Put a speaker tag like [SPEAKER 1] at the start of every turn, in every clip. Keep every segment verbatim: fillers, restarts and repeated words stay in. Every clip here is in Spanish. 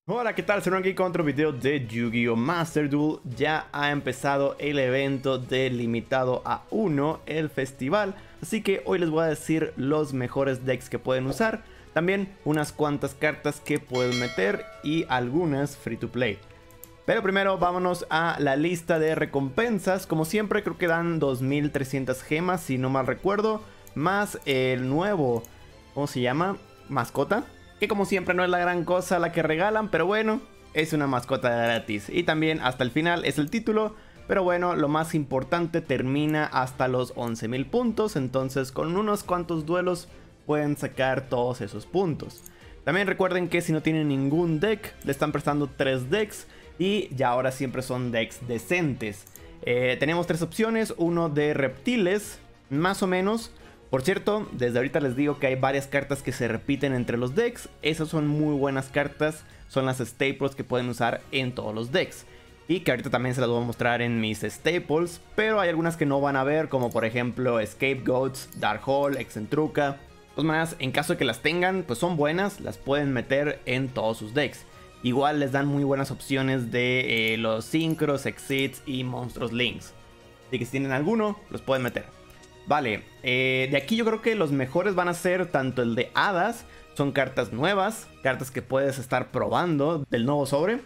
[SPEAKER 1] Hola, ¿qué tal? Soy aquí con otro video de Yu-Gi-Oh! Master Duel. Ya ha empezado el evento de limitado a uno, el festival. Así que hoy les voy a decir los mejores decks que pueden usar. También unas cuantas cartas que pueden meter y algunas free to play. Pero primero vámonos a la lista de recompensas. Como siempre creo que dan dos mil trescientas gemas, si no mal recuerdo. Más el nuevo, ¿cómo se llama? Mascota. Que como siempre no es la gran cosa la que regalan, pero bueno, es una mascota gratis. Y también hasta el final es el título, pero bueno, lo más importante termina hasta los once mil puntos. Entonces con unos cuantos duelos pueden sacar todos esos puntos. También recuerden que si no tienen ningún deck, le están prestando tres decks. Y ya ahora siempre son decks decentes. eh, Tenemos tres opciones, uno de reptiles, más o menos. Por cierto, desde ahorita les digo que hay varias cartas que se repiten entre los decks. Esas son muy buenas cartas, son las staples que pueden usar en todos los decks. Y que ahorita también se las voy a mostrar en mis staples, pero hay algunas que no van a ver, como por ejemplo Scapegoats, Dark Hole, Excentruca. De todas maneras, en caso de que las tengan, pues son buenas, las pueden meter en todos sus decks. Igual les dan muy buenas opciones de eh, los Synchros, Exits y Monstruos Links. Así que si tienen alguno, los pueden meter. Vale, eh, de aquí yo creo que los mejores van a ser tanto el de hadas. Son cartas nuevas, cartas que puedes estar probando del nuevo sobre.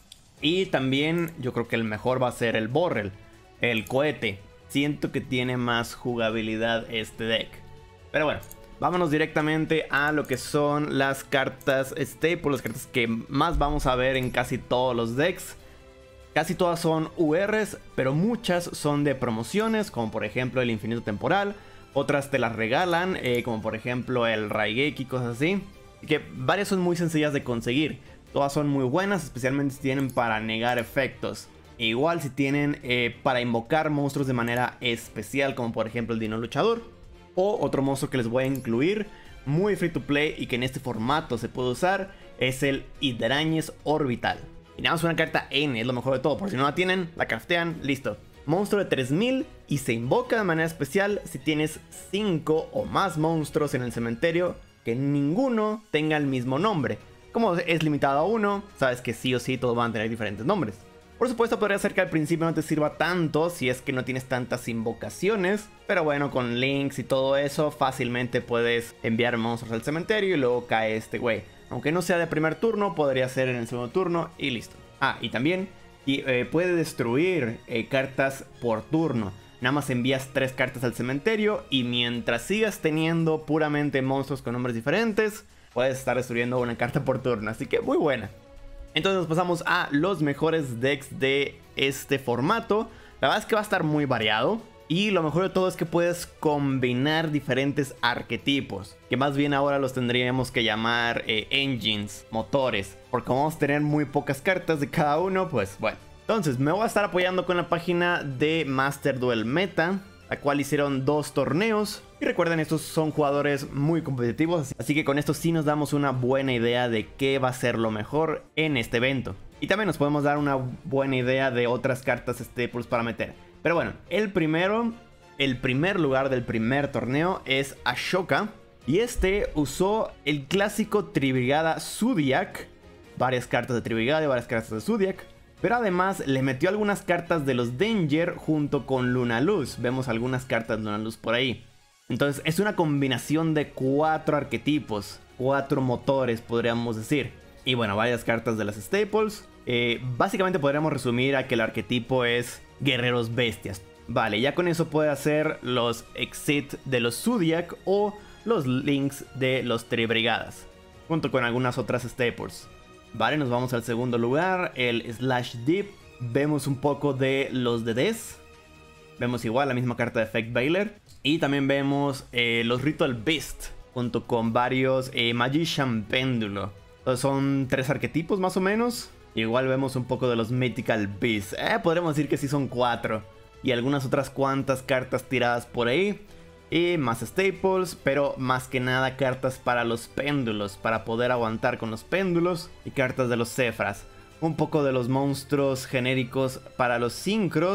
[SPEAKER 1] Y también yo creo que el mejor va a ser el Borrel, el cohete. Siento que tiene más jugabilidad este deck. Pero bueno, vámonos directamente a lo que son las cartas staple, las cartas que más vamos a ver en casi todos los decks. Casi todas son U Rs, pero muchas son de promociones, como por ejemplo el Infinito Temporal. Otras te las regalan, eh, como por ejemplo el Raigeki, cosas así. Y que varias son muy sencillas de conseguir. Todas son muy buenas, especialmente si tienen para negar efectos. E igual si tienen eh, para invocar monstruos de manera especial, como por ejemplo el Dino Luchador. O otro monstruo que les voy a incluir, muy free to play y que en este formato se puede usar, es el Hydrañez Orbital. Y nada más una carta N, es lo mejor de todo. Por si no la tienen, la craftean, listo. Monstruo de tres mil y se invoca de manera especial si tienes cinco o más monstruos en el cementerio que ninguno tenga el mismo nombre. Como es limitado a uno, sabes que sí o sí todos van a tener diferentes nombres. Por supuesto podría ser que al principio no te sirva tanto si es que no tienes tantas invocaciones. Pero bueno, con links y todo eso fácilmente puedes enviar monstruos al cementerio y luego cae este güey. Aunque no sea de primer turno, podría ser en el segundo turno y listo. Ah, y también y, eh, puede destruir eh, cartas por turno. Nada más envías tres cartas al cementerio y mientras sigas teniendo puramente monstruos con nombres diferentes, puedes estar destruyendo una carta por turno. Así que muy buena. Entonces nos pasamos a los mejores decks de este formato. La verdad es que va a estar muy variado. Y lo mejor de todo es que puedes combinar diferentes arquetipos, que más bien ahora los tendríamos que llamar eh, engines, motores, porque vamos a tener muy pocas cartas de cada uno, pues bueno. Entonces me voy a estar apoyando con la página de Master Duel Meta, la cual hicieron dos torneos. Y recuerden, estos son jugadores muy competitivos, así que con esto sí nos damos una buena idea de qué va a ser lo mejor en este evento. Y también nos podemos dar una buena idea de otras cartas staples para meter. Pero bueno, el primero, el primer lugar del primer torneo es Ashoka. Y este usó el clásico Tribrigada Zodiac. Varias cartas de Tribrigada y varias cartas de Zodiac. Pero además le metió algunas cartas de los Danger junto con Lunaluz. Vemos algunas cartas de Lunaluz por ahí. Entonces es una combinación de cuatro arquetipos. Cuatro motores podríamos decir. Y bueno, varias cartas de las staples. Eh, básicamente podríamos resumir a que el arquetipo es guerreros bestias. Vale, ya con eso puede hacer los Exit de los Zodiac o los Links de los Tribrigadas, junto con algunas otras staples. Vale, nos vamos al segundo lugar, el Slash Deep. Vemos un poco de los Dedes. Vemos igual la misma carta de Effect Veiler. Y también vemos eh, los Ritual Beast, junto con varios eh, Magician Péndulo. Entonces son tres arquetipos más o menos. Igual vemos un poco de los Mythical Beasts. Eh, podremos decir que sí son cuatro. Y algunas otras cuantas cartas tiradas por ahí. Y más staples, pero más que nada cartas para los péndulos. Para poder aguantar con los péndulos. Y cartas de los Cephras. Un poco de los monstruos genéricos para los Synchros.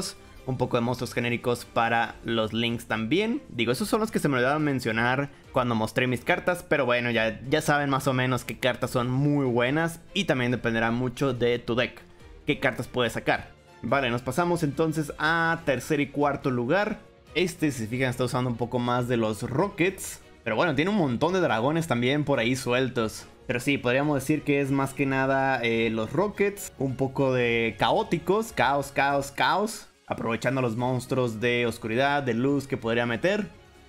[SPEAKER 1] un poco de monstruos genéricos para los links también. Digo, esos son los que se me olvidaron mencionar cuando mostré mis cartas, pero bueno, ya, ya saben más o menos qué cartas son muy buenas y también dependerá mucho de tu deck, qué cartas puedes sacar. Vale, nos pasamos entonces a tercer y cuarto lugar. Este, si se fijan, está usando un poco más de los Rockets, pero bueno, tiene un montón de dragones también por ahí sueltos. Pero sí, podríamos decir que es más que nada eh, los Rockets, un poco de caóticos, caos, caos, caos, aprovechando los monstruos de oscuridad, de luz que podría meter.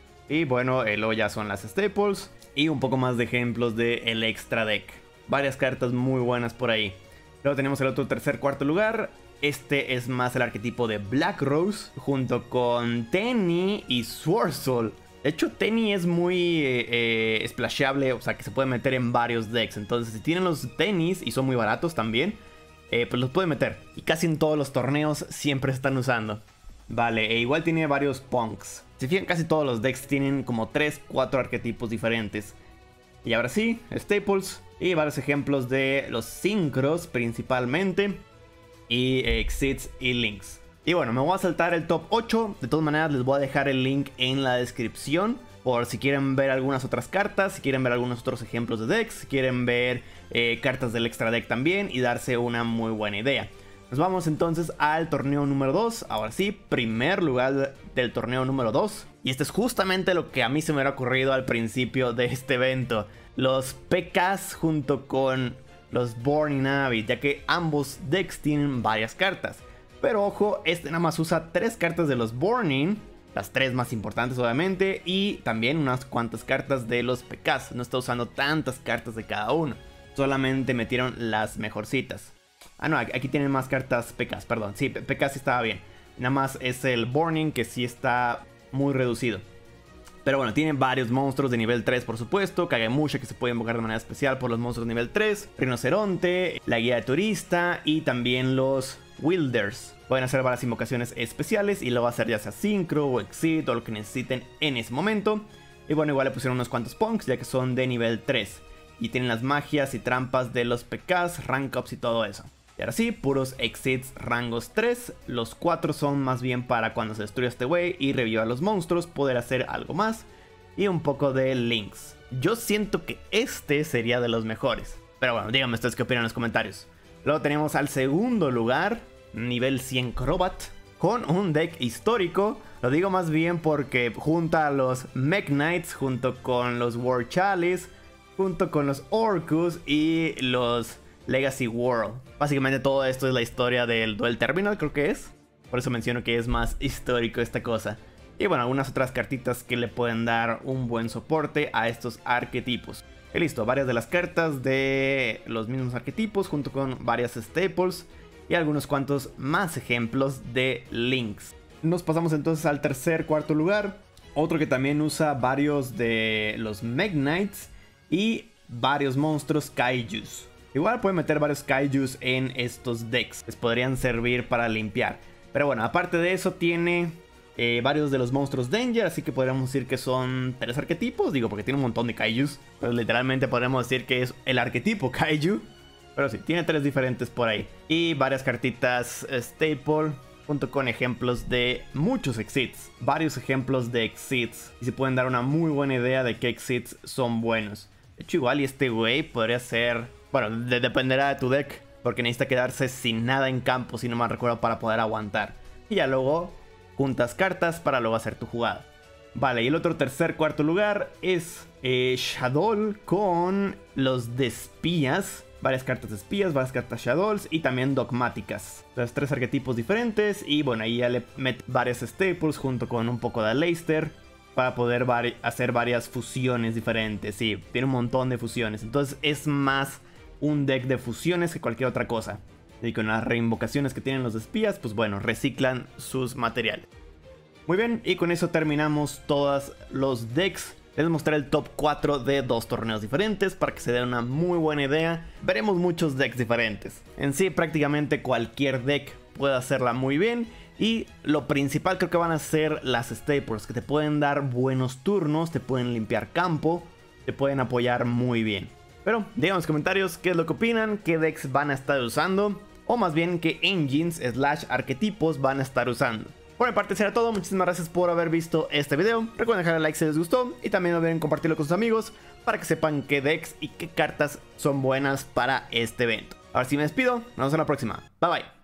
[SPEAKER 1] Y bueno, eh, luego ya son las Staples y un poco más de ejemplos del extra deck. Varias cartas muy buenas por ahí. Luego tenemos el otro tercer, cuarto lugar. Este es más el arquetipo de Black Rose, junto con Tenny y Swordsoul. De hecho, Tenny es muy eh, eh, splashable, o sea que se puede meter en varios decks. Entonces, si tienen los Tennys y son muy baratos también, eh, pues los puede meter. Y casi en todos los torneos siempre se están usando. Vale, e igual tiene varios Punks. Si fijan, casi todos los decks tienen como tres, cuatro arquetipos diferentes. Y ahora sí, Staples y varios ejemplos de los Synchros principalmente. Y eh, Exits y Links. Y bueno, me voy a saltar el top ocho. De todas maneras, les voy a dejar el link en la descripción, por si quieren ver algunas otras cartas, si quieren ver algunos otros ejemplos de decks, si quieren ver eh, cartas del extra deck también y darse una muy buena idea. Nos vamos entonces al torneo número dos. Ahora sí, primer lugar del torneo número dos. Y este es justamente lo que a mí se me hubiera ocurrido al principio de este evento. Los P Ks junto con los Burning Abyss, ya que ambos decks tienen varias cartas. Pero ojo, este nada más usa tres cartas de los Burning, las tres más importantes obviamente, y también unas cuantas cartas de los P Ks. No está usando tantas cartas de cada uno, solamente metieron las mejorcitas. Ah no, aquí tienen más cartas P Ks, perdón, sí, P K sí estaba bien. Nada más es el Burning que sí está muy reducido. Pero bueno, tienen varios monstruos de nivel tres, por supuesto. Kagemusha, que se puede invocar de manera especial por los monstruos de nivel tres. Rinoceronte, la guía de turista y también los Wilders. Pueden hacer varias invocaciones especiales y lo va a hacer ya sea Synchro o Exit o lo que necesiten en ese momento. Y bueno, igual le pusieron unos cuantos Punks ya que son de nivel tres. Y tienen las magias y trampas de los P Ks, rank ups y todo eso. Y ahora sí, puros Exits rangos tres. Los cuatro son más bien para cuando se destruya este güey y reviva a los monstruos, poder hacer algo más. Y un poco de links. Yo siento que este sería de los mejores. Pero bueno, díganme ustedes qué opinan en los comentarios. Luego tenemos al segundo lugar, nivel cien Crobat, con un deck histórico. Lo digo más bien porque junta a los Mech Knights junto con los War Chalice, junto con los Orcus y los Legacy World. Básicamente todo esto es la historia del Duel Terminal, creo que es. Por eso menciono que es más histórico esta cosa. Y bueno, algunas otras cartitas que le pueden dar un buen soporte a estos arquetipos. Y listo, varias de las cartas de los mismos arquetipos junto con varias Staples y algunos cuantos más ejemplos de links. Nos pasamos entonces al tercer, cuarto lugar. Otro que también usa varios de los Mech Knights y varios monstruos Kaijus. Igual pueden meter varios Kaijus en estos decks, les podrían servir para limpiar. Pero bueno, aparte de eso tiene eh, varios de los monstruos Danger, así que podríamos decir que son tres arquetipos. Digo, porque tiene un montón de Kaijus, pero literalmente podríamos decir que es el arquetipo Kaiju. Pero sí, tiene tres diferentes por ahí. Y varias cartitas Staple, junto con ejemplos de muchos Exits. Varios ejemplos de Exits. Y se pueden dar una muy buena idea de qué Exits son buenos. De hecho, igual y este güey podría ser... Bueno, de dependerá de tu deck, porque necesita quedarse sin nada en campo, si no me recuerdo, para poder aguantar. Y ya luego juntas cartas para luego hacer tu jugada. Vale, y el otro tercer, cuarto lugar es eh, Shadow con los de espías. Varias cartas de espías, varias cartas Shadows y también dogmáticas. Los tres arquetipos diferentes y bueno, ahí ya le met varias Staples junto con un poco de Aleister para poder vari hacer varias fusiones diferentes. Sí, tiene un montón de fusiones, entonces es más un deck de fusiones que cualquier otra cosa. Y con las reinvocaciones que tienen los espías, pues bueno, reciclan sus materiales. Muy bien, y con eso terminamos todos los decks. Les mostré el top cuatro de dos torneos diferentes para que se den una muy buena idea. Veremos muchos decks diferentes. En sí, prácticamente cualquier deck puede hacerla muy bien. Y lo principal creo que van a ser las Staples, que te pueden dar buenos turnos, te pueden limpiar campo, te pueden apoyar muy bien. Pero díganme en los comentarios qué es lo que opinan, qué decks van a estar usando, o más bien qué engines slash arquetipos van a estar usando. Por mi parte será todo, muchísimas gracias por haber visto este video. Recuerden dejar el like si les gustó y también no olviden compartirlo con sus amigos para que sepan qué decks y qué cartas son buenas para este evento. Ahora sí me despido, nos vemos en la próxima. Bye bye.